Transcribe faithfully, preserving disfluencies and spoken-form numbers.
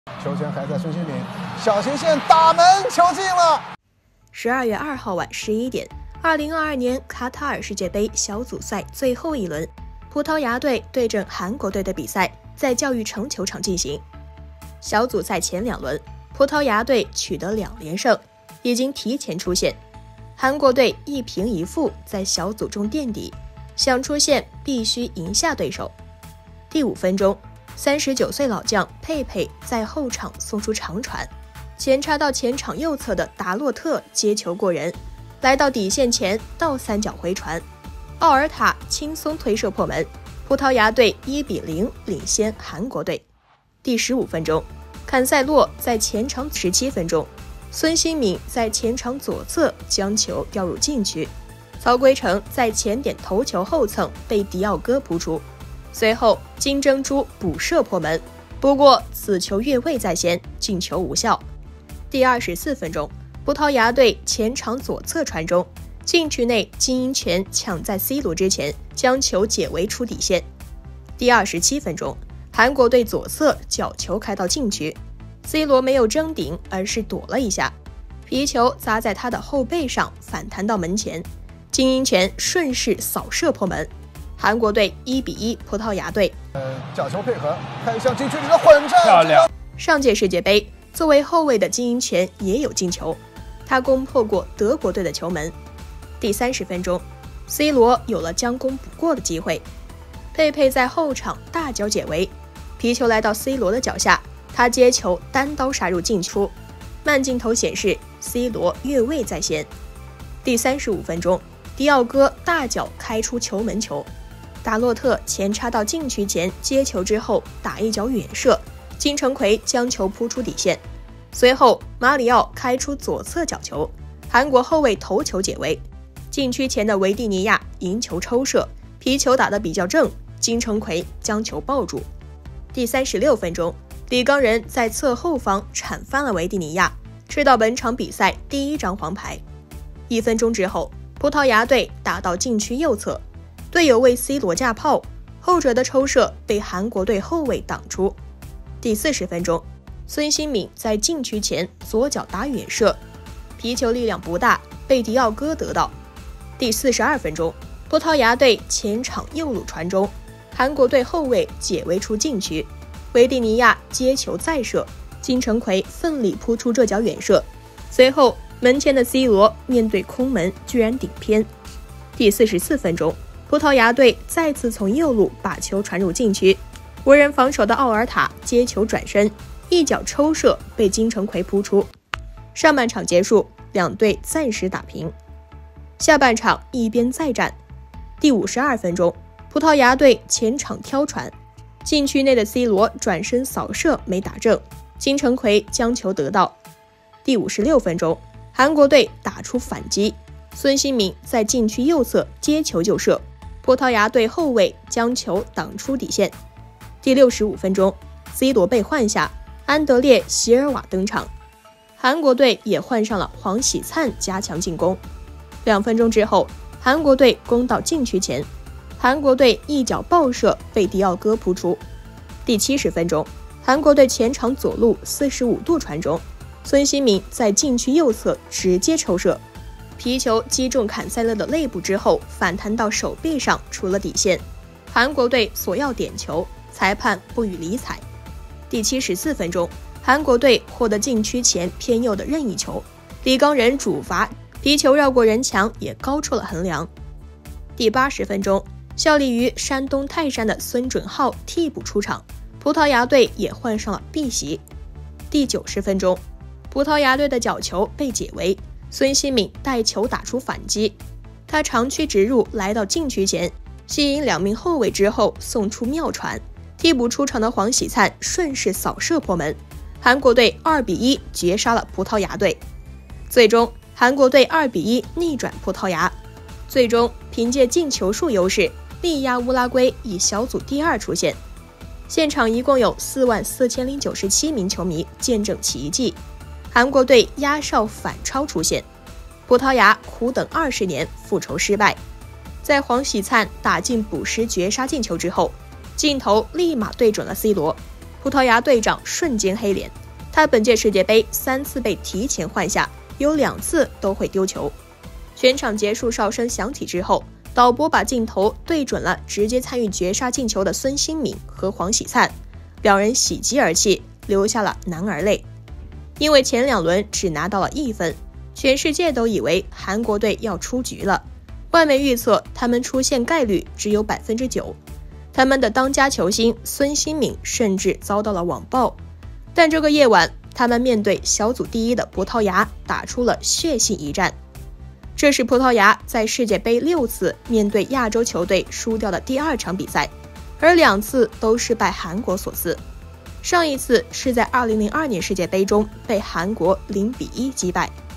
球权还在孙兴慜，小前线打门，球进了。 十二月二号晚十一点，二零二二年卡塔尔世界杯小组赛最后一轮，葡萄牙队对阵韩国队的比赛在教育城球场进行。小组赛前两轮，葡萄牙队取得两连胜，已经提前出线。韩国队一平一负，在小组中垫底，想出线必须赢下对手。第五分钟，三十九岁老将佩佩在后场送出长传，前插到前场右侧的达洛特接球过人，来到底线前倒三角回传，奥尔塔轻松推射破门，葡萄牙队一比零领先韩国队。第十五分钟，坎塞洛在前场十七分钟，孙兴慜在前场左侧将球吊入禁区，曹圭成在前点头球后蹭被迪奥戈扑出，随后金珍珠补射破门，不过此球越位在先，进球无效。第二十四分钟，葡萄牙队前场左侧传中，禁区内金英权抢在 C 罗之前将球解围出底线。第二十七分钟，韩国队左侧角球开到禁区， C 罗没有争顶，而是躲了一下，皮球砸在他的后背上，反弹到门前，金英权顺势扫射破门，韩国队一比一葡萄牙队。 呃，角球配合，看向禁区里的混战， 漂亮。 上届世界杯，作为后卫的金英权也有进球，他攻破过德国队的球门。第三十分钟 ，C 罗有了将功补过的机会，佩佩在后场大脚解围，皮球来到 C 罗的脚下，他接球单刀杀入禁区，慢镜头显示 C 罗越位在先。第三十五分钟，迪奥戈大脚开出球门球，达洛特前插到禁区前接球之后打一脚远射，金城奎将球扑出底线，随后马里奥开出左侧角球，韩国后卫头球解围，禁区前的维蒂尼亚迎球抽射，皮球打得比较正，金城奎将球抱住。第三十六分钟，李刚仁在侧后方铲翻了维蒂尼亚，吃到本场比赛第一张黄牌。一分钟之后，葡萄牙队打到禁区右侧，队友为 C 罗架炮，后者的抽射被韩国队后卫挡出。第四十分钟，孙兴慜在禁区前左脚打远射，皮球力量不大，被迪奥戈得到。第四十二分钟，葡萄牙队前场右路传中，韩国队后卫解围出禁区，维蒂尼亚接球再射，金城奎奋力扑出这脚远射，随后门前的 C 罗面对空门居然顶偏。第四十四分钟，葡萄牙队再次从右路把球传入禁区，无人防守的奥尔塔接球转身，一脚抽射被金城奎扑出。上半场结束，两队暂时打平。下半场一边再战。第五十二分钟，葡萄牙队前场挑传，禁区内的 C 罗转身扫射没打正，金城奎将球得到。第五十六分钟，韩国队打出反击，孙兴慜在禁区右侧接球就射，葡萄牙队后卫将球挡出底线。第六十五分钟 ，C 罗被换下，安德烈·席尔瓦登场，韩国队也换上了黄喜灿加强进攻。两分钟之后，韩国队攻到禁区前，韩国队一脚爆射被迪奥戈扑出。第七十分钟，韩国队前场左路四十五度传中，孙兴慜在禁区右侧直接抽射，皮球击中坎塞勒的肋部之后反弹到手臂上出了底线，韩国队索要点球，裁判不予理睬。第七十四分钟，韩国队获得禁区前偏右的任意球，李刚仁主罚，皮球绕过人墙也高出了横梁。第八十分钟，效力于山东泰山的孙准浩替补出场，葡萄牙队也换上了碧玺。第九十分钟，葡萄牙队的角球被解围，孙兴慜带球打出反击，他长驱直入来到禁区前，吸引两名后卫之后送出妙传，替补出场的黄喜灿顺势扫射破门，韩国队二比一绝杀了葡萄牙队。最终韩国队二比一逆转葡萄牙，最终凭借进球数优势力压乌拉圭，以小组第二出线。现场一共有四万四千零九十七名球迷见证奇迹，韩国队压哨反超出线，葡萄牙苦等二十年复仇失败。在黄喜灿打进补时绝杀进球之后，镜头立马对准了 C 罗， 葡萄牙队长瞬间黑脸，他本届世界杯三次被提前换下，有两次都会丢球。全场结束哨声响起之后，导播把镜头对准了直接参与绝杀进球的孙兴敏和黄喜灿，两人喜极而泣，流下了男儿泪。因为前两轮只拿到了一分，全世界都以为韩国队要出局了，外媒预测他们出现概率只有 百分之九。 他们的当家球星孙兴敏甚至遭到了网暴。但这个夜晚，他们面对小组第一的葡萄牙打出了血性一战。这是葡萄牙在世界杯六次面对亚洲球队输掉的第二场比赛，而两次都是拜韩国所赐。上一次是在二零零二年世界杯中被韩国零比一击败。